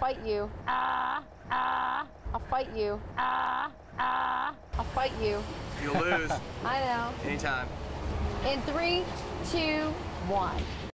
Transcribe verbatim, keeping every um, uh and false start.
fight you. Ah, ah, I'll fight you. Ah, ah, I'll fight you. You'll lose. I know. Anytime. In three, two, one.